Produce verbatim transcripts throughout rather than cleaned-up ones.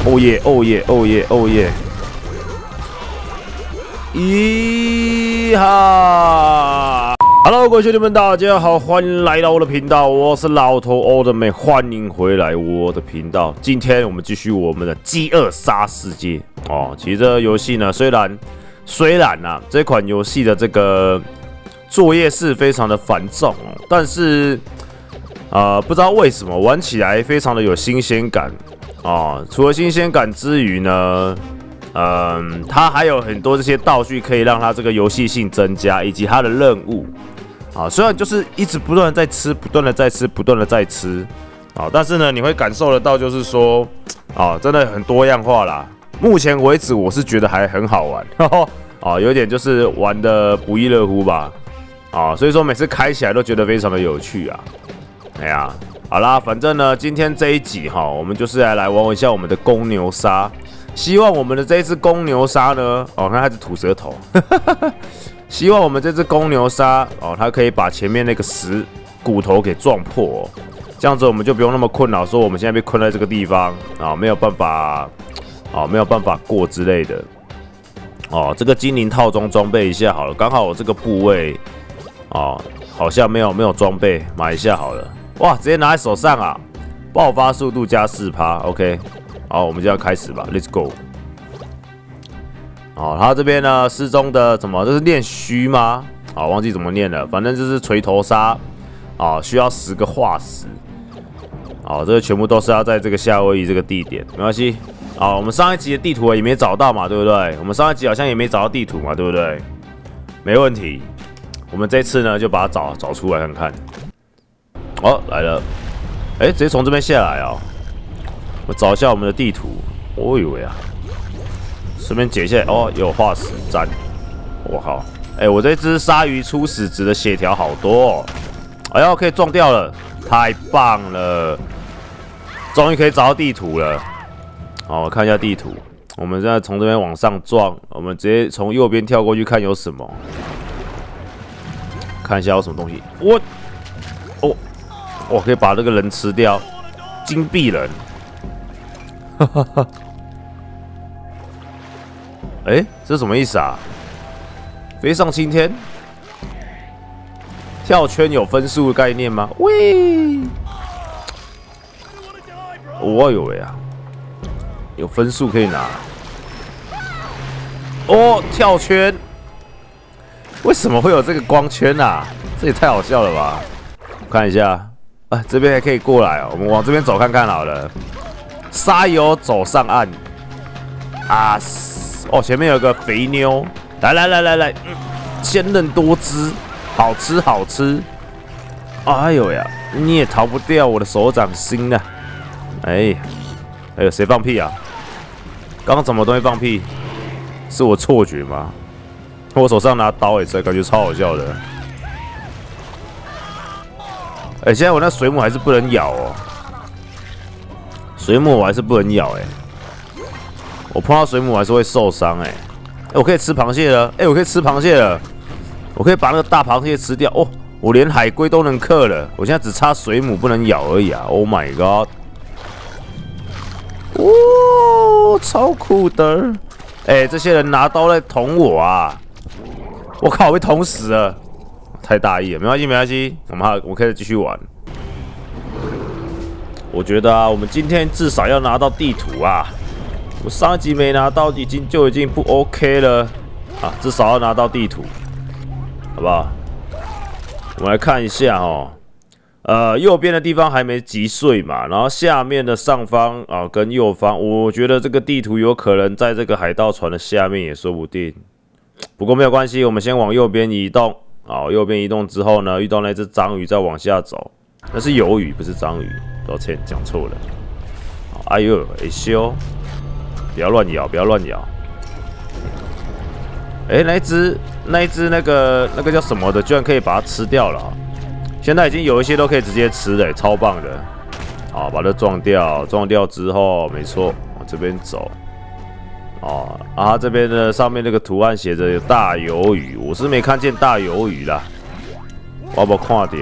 哦耶，哦耶，哦耶，哦耶！咦哈 ！Hello， 各位兄弟们，大家好，欢迎来到我的频道，我是老头 Oldman， 欢迎回来我的频道。今天我们继续我们的《饥饿杀世界》哦。其实这个游戏呢，虽然虽然啊，这款游戏的这个作业是非常的繁重哦，但是呃，不知道为什么玩起来非常的有新鲜感啊、哦。除了新鲜感之余呢，嗯，它还有很多这些道具可以让它这个游戏性增加，以及它的任务啊。虽然就是一直不断的在吃，不断的在吃，不断的在吃啊，但是呢，你会感受得到，就是说啊，真的很多样化啦。目前为止，我是觉得还很好玩，呵呵啊，有点就是玩的不亦乐乎吧。啊，所以说每次开起来都觉得非常的有趣啊。哎呀，好啦，反正呢，今天这一集哈，我们就是来来玩一下我们的公牛杀。希望我们的这一只公牛杀呢，哦，看它是吐舌头。希望我们这只公牛杀哦，它可以把前面那个石骨头给撞破、哦，这样子我们就不用那么困扰，说我们现在被困在这个地方啊、哦，没有办法，哦，没有办法过之类的。哦，这个精灵套装装备一下好了，刚好我这个部位。哦，好像没有没有装备，买一下好了。哇，直接拿在手上啊！爆发速度加 百分之四 ，OK。好，我们就要开始吧 ，Let's go。哦，他这边呢，失踪的什么？这是练虚吗？好，忘记怎么念了，反正就是锤头杀。哦，需要十个化石。好，这个全部都是要在这个夏威夷这个地点，没关系。好，我们上一集的地图也没找到嘛，对不对？我们上一集好像也没找到地图嘛，对不对？没问题。我们这次呢，就把它找找出来看看。哦，来了，哎、欸，直接从这边下来啊、哦！我找一下我们的地图。我以为啊，顺便解一下哦，有化石粘。我靠！哎、欸，我这只鲨鱼初始值的血条好多哦！哎呦，可以撞掉了，太棒了！终于可以找到地图了。好，我看一下地图。我们现在从这边往上撞，我们直接从右边跳过去看有什么。看一下有什么东西，我，哦，我可以把这个人吃掉，金币人，哈哈哈，哎，这是什么意思啊？飞上青天，跳圈有分数的概念吗？喂，我以为啊，有分数可以拿，哦，跳圈。为什么会有这个光圈啊？这也太好笑了吧！我看一下，啊，这边还可以过来哦。我们往这边走看看好了。沙游走上岸啊！哦，前面有个肥妞，来来来来来，嗯、鲜嫩多汁，好吃好吃。哎呦呀，你也逃不掉我的手掌心啊！哎，哎呦，谁放屁啊？刚刚什么东西放屁？是我错觉吗？我手上拿刀也是，感觉超好笑的。哎、欸，现在我那水母还是不能咬哦，水母我还是不能咬哎、欸，我碰到水母还是会受伤哎、欸。哎、欸，我可以吃螃蟹了，哎、欸，我可以吃螃蟹了，我可以把那个大螃蟹吃掉哦，我连海龟都能克了，我现在只差水母不能咬而已啊 ！Oh my god！ 哦，超酷的！哎、欸，这些人拿刀在捅我啊！我靠！我被捅死了，太大意了。没关系，没关系，我们还我可以继续玩。我觉得啊，我们今天至少要拿到地图啊！我上一集没拿到，已经就已经不 OK 了啊！至少要拿到地图，好不好？我们来看一下哦。呃，右边的地方还没击碎嘛，然后下面的上方啊跟右方，我觉得这个地图有可能在这个海盗船的下面也说不定。不过没有关系，我们先往右边移动。好，右边移动之后呢，遇到那只章鱼再往下走。那是鱿鱼，不是章鱼，抱歉，讲错了。哎呦，哎修，不要乱咬，不要乱咬。哎、欸，那一只，那一只那个那个叫什么的，居然可以把它吃掉了、啊。现在已经有一些都可以直接吃了，超棒的。好，把它撞掉，撞掉之后，没错，往这边走。哦，啊，它这边的上面那个图案写着有大鱿鱼，我是没看见大鱿鱼啦，我要不要看到？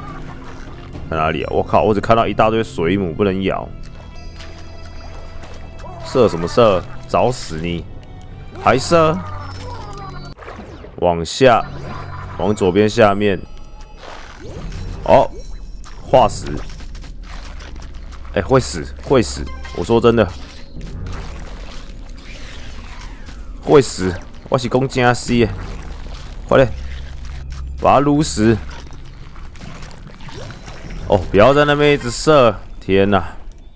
在哪里啊？我靠，我只看到一大堆水母，不能咬。 射什么射？找死你！还射？往下，往左边下面。哦，化石。哎、欸，会死，会死！我说真的，会死！我是公加 C， 快点把它撸死！哦，不要在那边一直射！天哪！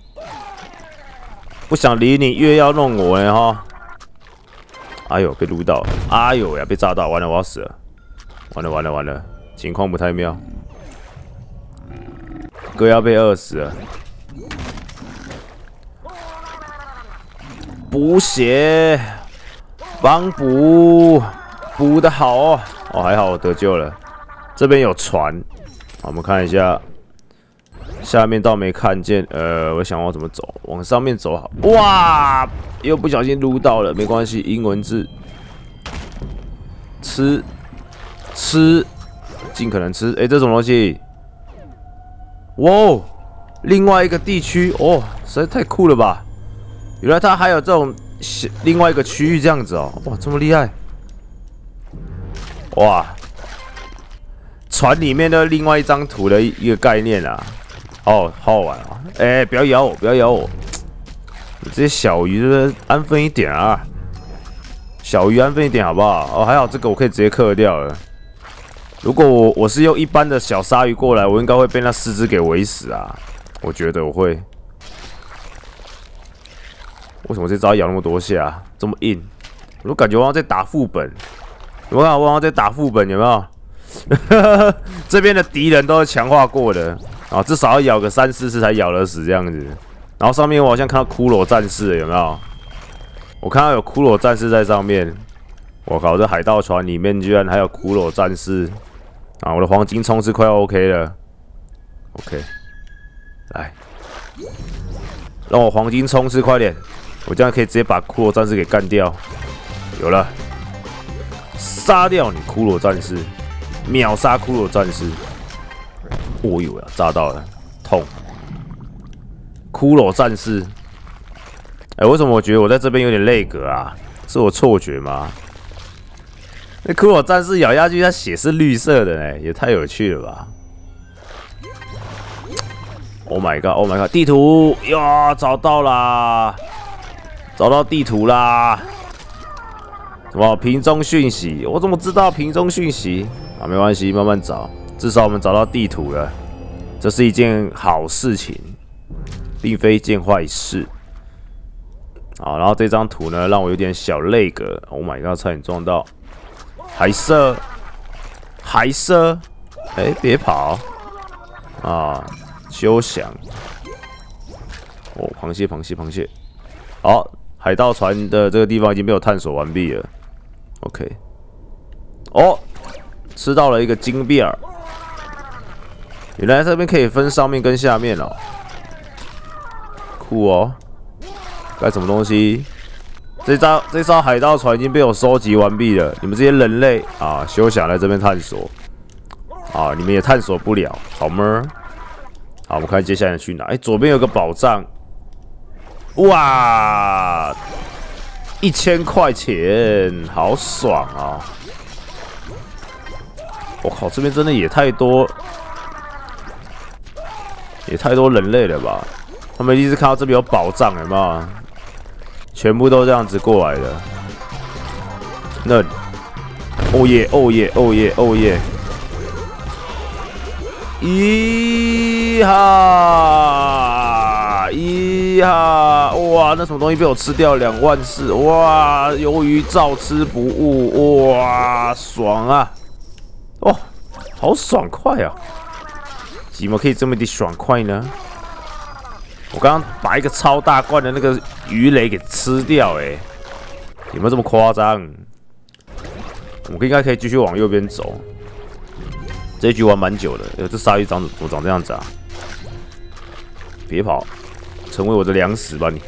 不想理你，越要弄我呢哈！哎呦，被撸到！哎呦呀，被炸到！完了，我要死了！完了，完了，完了！情况不太妙，哥要被饿死了！补血，帮补，补的好哦！哦，还好我得救了。这边有船，好，我们看一下。 下面倒没看见，呃，我想我怎么走，往上面走好。哇，又不小心撸到了，没关系，英文字，吃，吃，尽可能吃。哎、欸，这什么东西？哇，另外一个地区哦，实在太酷了吧！原来它还有这种另外一个区域这样子哦，哇，这么厉害！哇，船里面的另外一张图的一个概念啊。 哦，好好玩啊！哎、欸，不要咬我，不要咬我！你这些小鱼是不是安分一点啊？小鱼安分一点好不好？哦，还好这个我可以直接克掉了。如果我我是用一般的小鲨鱼过来，我应该会被那四只给围死啊！我觉得我会。为什么这招咬那么多下，这么硬？我感觉我好像在打副本。有没有？我好像在打副本，有没有？这边的敌人都是强化过的。 啊，至少要咬个三四次才咬得死这样子。然后上面我好像看到骷髅战士了，有没有？我看到有骷髅战士在上面。我靠，这海盗船里面居然还有骷髅战士！啊，我的黄金冲刺快要 OK 了。OK， 来，让我黄金冲刺快点，我这样可以直接把骷髅战士给干掉。有了，杀掉你骷髅战士，秒杀骷髅战士。 哦呦呀，炸到了，痛！骷髅战士，哎、欸，为什么我觉得我在这边有点累格啊？是我错觉吗？那骷髅战士咬下去，它血是绿色的呢，也太有趣了吧 ！Oh my god！Oh my god！ 地图呀，找到啦，找到地图啦！什么瓶中讯息？我怎么知道瓶中讯息？啊，没关系，慢慢找。 至少我们找到地图了，这是一件好事情，并非一件坏事。好，然后这张图呢，让我有点小累格。Oh my god， 差点撞到，还射，还射，哎、欸，别跑啊！休想！哦，螃蟹，螃蟹，螃蟹。好，海盗船的这个地方已经被我探索完毕了。OK， 哦，吃到了一个金币儿。 原来这边可以分上面跟下面哦，酷哦！干什么东西？这艘这艘海盗船已经被我收集完毕了。你们这些人类啊，休想来这边探索啊！你们也探索不了，好吗？好，我们看接下来去哪？哎、欸，左边有个宝藏，哇，一千块钱，好爽啊！我靠，这边真的也太多。 也太多人类了吧！他们一直看到这边有宝藏，有没有？全部都这样子过来的。那，哦耶，哦耶，哦耶，哦耶！咦哈，咦哈！哇，那什么东西被我吃掉两万四！哇，鱿鱼照吃不误！哇，爽啊！哦，好爽快啊！ 怎么可以这么的爽快呢？我刚刚把一个超大罐的那个鱼雷给吃掉、欸，哎，有没有这么夸张？我们应该可以继续往右边走。这一局玩蛮久的，呃，这鲨鱼长怎么长这样子啊？别跑，成为我的粮食吧你！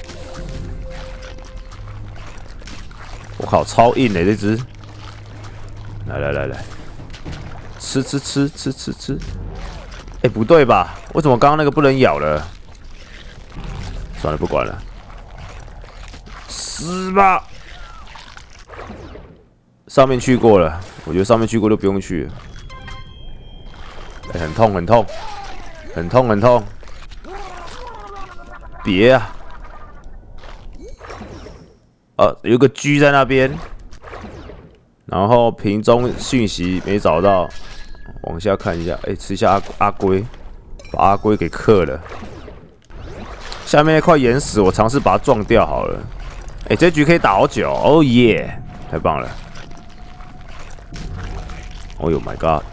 我靠，超硬哎、欸，这只！来来来来，吃吃吃吃吃吃！哎、欸，不对吧？为什么刚刚那个不能咬了？算了，不管了。 死吧！上面去过了，我觉得上面去过就不用去了。欸、很痛，很痛，很痛，很痛！别啊！啊，有个 G 在那边，然后瓶中讯息没找到，往下看一下。哎、欸，吃一下阿阿龟，把阿龟给克了。下面那块岩石，我尝试把它撞掉好了。哎、欸，这局可以打好久，哦耶，太棒了！哦呦 my god！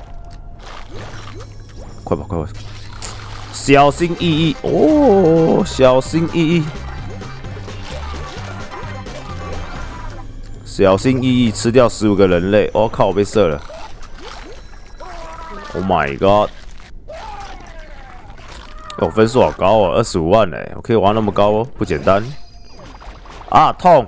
快跑快跑！小心翼翼哦，小心翼翼，小心翼翼吃掉十五个人类。我、哦、靠，我被射了 ！Oh my god！ 哦，分数好高哦，二十五万嘞！我可以玩那么高哦，不简单。啊，痛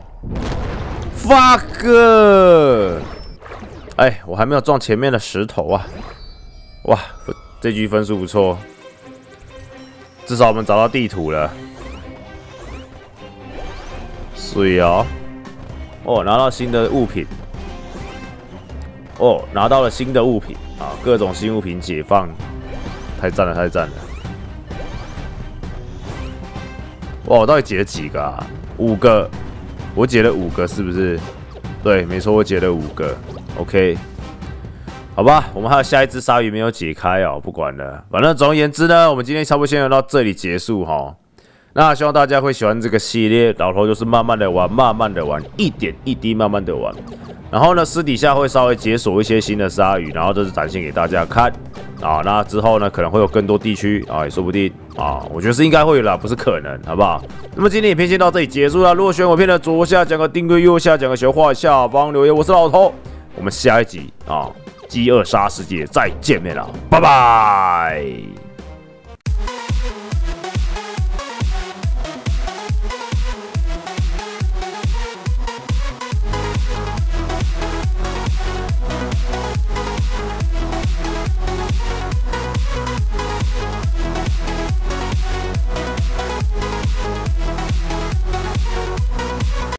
！fuck！ 哎，我还没有撞前面的石头啊！哇，这局分数不错，至少我们找到地图了。水哦，哦，拿到新的物品。哦，拿到了新的物品啊！各种新物品解放，太赞了，太赞了！哇，我到底解了几个啊？五个，我解了五个，是不是？对，没错，我解了五个。OK， 好吧，我们还有下一只鲨鱼没有解开哦，不管了。反正总而言之呢，我们今天差不多先到这里结束哈。那希望大家会喜欢这个系列，老头就是慢慢的玩，慢慢的玩，一点一滴慢慢的玩。然后呢，私底下会稍微解锁一些新的鲨鱼，然后这是展现给大家看啊。那之后呢，可能会有更多地区啊，也说不定啊。我觉得是应该会有啦，不是可能，好不好？那么今天影片先到这里结束了。如果喜欢我片的左下角个订阅，右下角个小画，下方留言。我是老头，我们下一集啊，饥饿杀世界再见面了，拜拜。